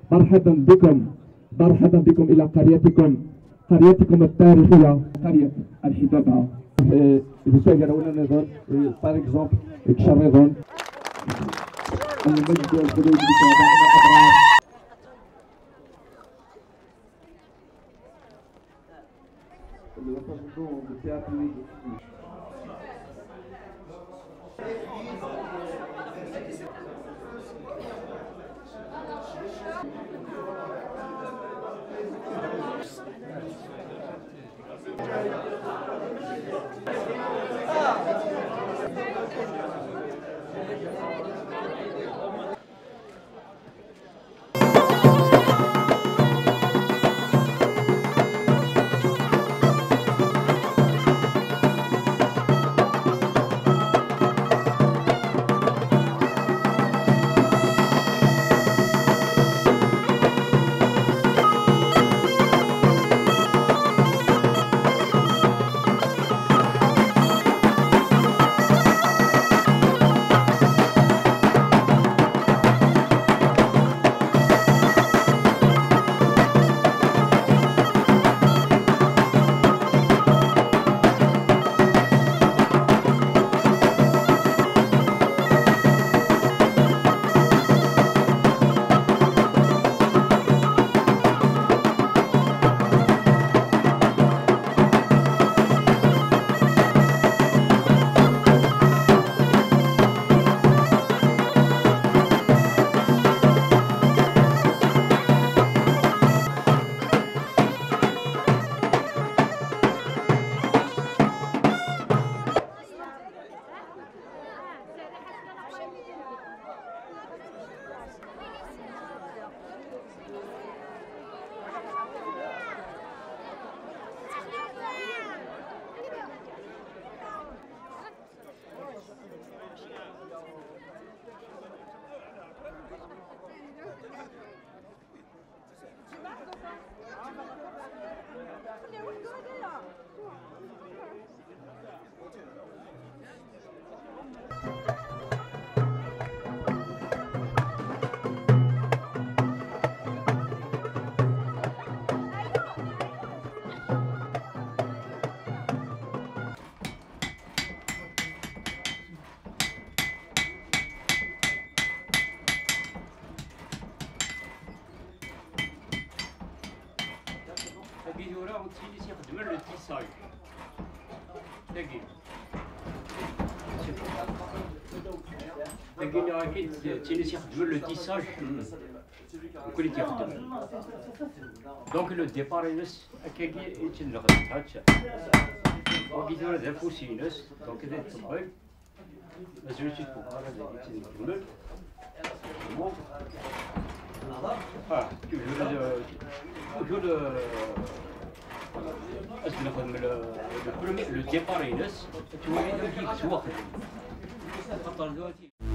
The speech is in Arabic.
مرحبا بكم، مرحبا بكم إلى قريتكم، قريتكم التاريخية، قرية الحدادة. يسيرون النظر par exemple كشريضون المجد والخلود بشهدائنا الأبرار. الورا وتسيلي يخدم لو تيساج داكي داكي اكيد تيلي يخدم لو تيساج وكل تيخدم دونك لو ديبار ينس هكاكي يتنغد هاتشا وكيدور هذا فوسينس دونك هذا يطبق مازال تيتبقى هذا يتنكمل le départ est là, tu vois, il y a un petit